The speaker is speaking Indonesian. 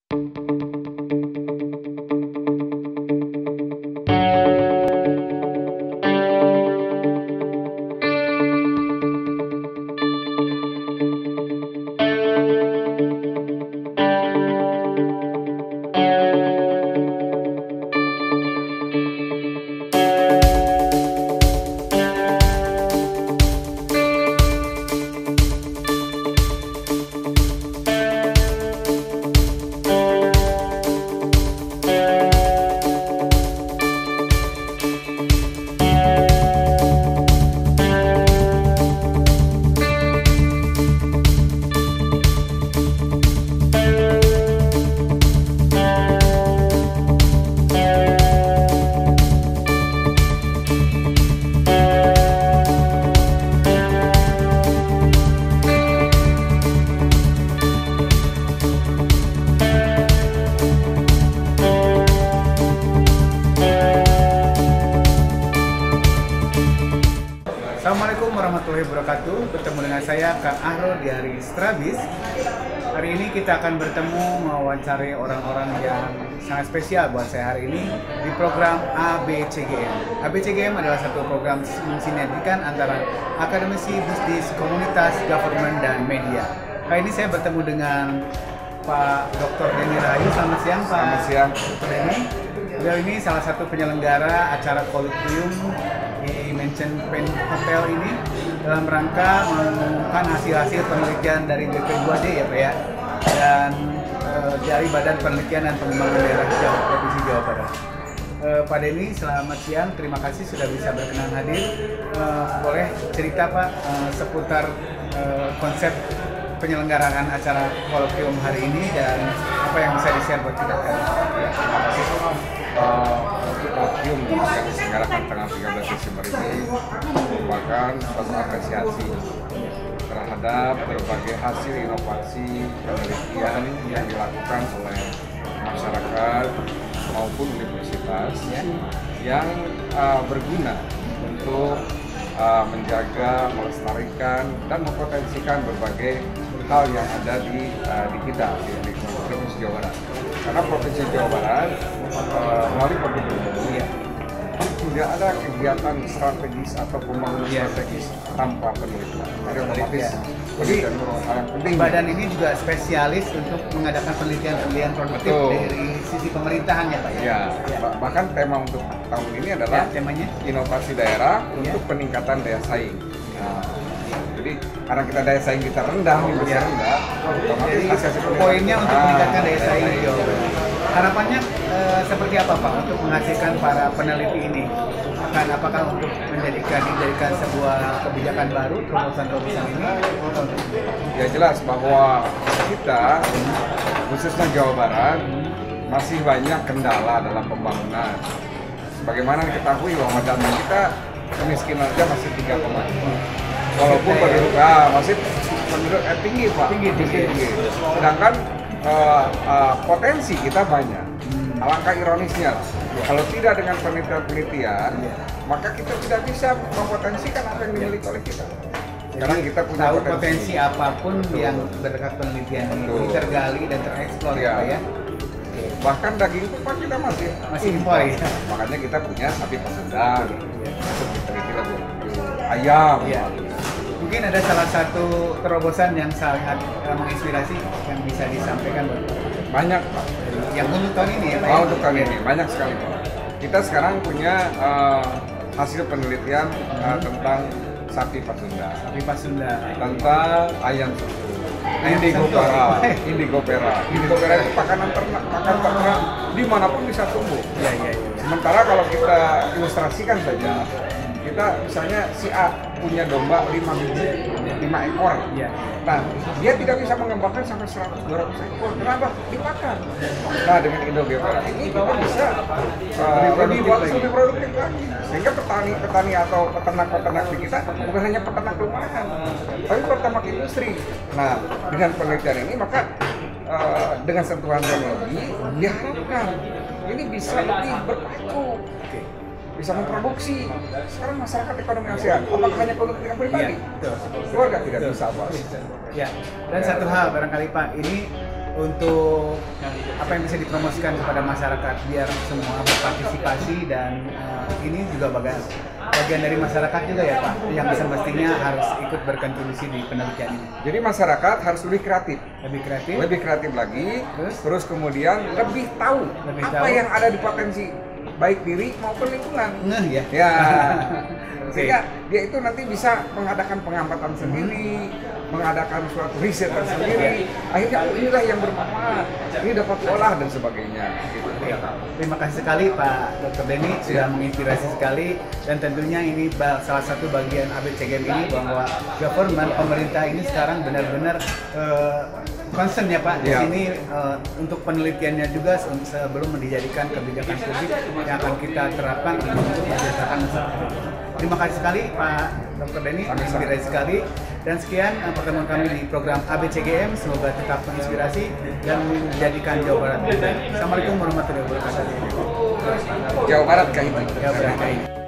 Assalamualaikum warahmatullahi wabarakatuh. Bertemu dengan saya Kang Ahro dari Strabis. Hari ini kita akan bertemu mewawancari orang-orang yang sangat spesial buat saya hari ini di program ABCGM. ABCGM adalah satu program mensinergikan antara akademisi, bisnis, komunitas, government, dan media. Kali ini saya bertemu dengan Pak Dr. Denny Rahayu. Selamat siang Pak. Selamat siang. Dr. Denny. Beliau ini salah satu penyelenggara acara kolokvium di Mansion Pen Hotel ini dalam rangka mengumumkan hasil-hasil penelitian dari BP2D ya Pak ya, dan dari Badan Penelitian dan Pengembangan Daerah Provinsi Jawa Barat. Pak Denny, selamat siang. Terima kasih sudah bisa berkenan hadir. Boleh cerita Pak seputar konsep penyelenggaraan acara kolokvium hari ini dan apa yang bisa di-share buat kita? Terima kasih. Untuk kolokvium yang diselenggarakan tanggal 13 Desember ini merupakan suatu apresiasi terhadap berbagai hasil inovasi penelitian yang dilakukan oleh masyarakat maupun universitas yang berguna untuk menjaga, melestarikan, dan mempotensikan berbagai hal yang ada di kita di Provinsi Jawa Barat. Karena Provinsi Jawa Barat melalui Pergubungan tidak ada kegiatan strategis atau pembangunan strategis tanpa penelitian. Jadi otomatis penelitian merupakan hal yang penting. Badan ini juga spesialis untuk mengadakan penelitian-penelitian produktif dari sisi pemerintahan ya Pak ya? Bahkan tema untuk tahun ini adalah temanya inovasi daerah untuk peningkatan daya saing. Jadi karena kita daya saing kita rendah, rendah, otomatis hasil poinnya untuk meningkatkan daya saing di Jawa Barat. Harapannya seperti apa Pak untuk menghasilkan para peneliti ini? Apakah untuk dijadikan sebuah kebijakan baru terobosan-terobosan ini? Ya jelas bahwa kita khususnya Jawa Barat masih banyak kendala dalam pembangunan. Sebagaimana diketahui bahwa dana kita kemiskinan aja masih 3,5. Walaupun masih penduduk tinggi Pak, tinggi. Sedangkan potensi kita banyak. Alangkah ironisnya, kalau tidak dengan penelitian, maka kita tidak bisa mempotensikan apa yang dimiliki oleh kita. Sekarang kita punya potensi apapun yang berdekat penelitian ini tergali dan tereksplor ya. Bahkan daging itu Pak kita masih impor ya. Makanya kita punya sapi Pasundan, diteliti lagi ayam. Mungkin ada salah satu terobosan yang sangat menginspirasi yang bisa disampaikan buat banyak Pak. Yang untuk tahun ini ya Pak? Untuk tahun ini banyak sekali Pak. Kita sekarang punya hasil penelitian tentang sapi Pasundan. Tentang ayam susu. Indigo Pera itu pakan ternak dimanapun bisa tumbuh. Sementara kalau kita ilustrasikan saja, kita misalnya si A punya domba 5 ekor. Nah, dia tidak bisa mengembangkan sampai 100-200 ekor. Kenapa? Dimakan. Nah, dengan Indigo Pera ini kita bisa lebih produktif lagi. Sehingga petani atau peternak di kita bukan hanya peternak rumahan, tapi peternak industri. Nah, dengan penelitian ini maka dengan sentuhan teknologi diharapkan ini bisa lebih berpacu, bisa memproduksi. Sekarang masyarakat ekonomi ASEAN, apakah hanya keuntungan pribadi? Keluarga tidak bisa Pak. Dan satu hal barangkali Pak, ini untuk apa yang bisa dipromosikan kepada masyarakat biar semua berpartisipasi dan ini juga bagian dari masyarakat juga ya Pak yang semestinya harus ikut berkontribusi di penelitian ini. Jadi masyarakat harus lebih kreatif lagi, terus kemudian lebih tahu apa yang ada di potensi baik diri maupun lingkungan. Ya. Sehingga dia itu nanti bisa mengadakan pengamatan sendiri, mengadakan suatu riset tersendiri. Akhirnya inilah yang bermanfaat, ini dapat diolah dan sebagainya. Gitu. Terima kasih sekali Pak Dr. Denny sudah menginspirasi sekali dan tentunya ini salah satu bagian ABCGM ini bahwa government pemerintah ini sekarang benar-benar concern ya Pak di sini untuk penelitiannya juga sebelum dijadikan kebijakan publik yang akan kita terapkan untuk menjadikan masyarakat. Terima kasih sekali Pak Dr. Denny, menginspirasi sekali. Dan sekian pertemuan kami di program ABCGM, semoga tetap menginspirasi dan menjadikan Jawa Barat. Assalamualaikum warahmatullahi wabarakatuh. Jawa Barat kah itu? Jawa Barat kah ini.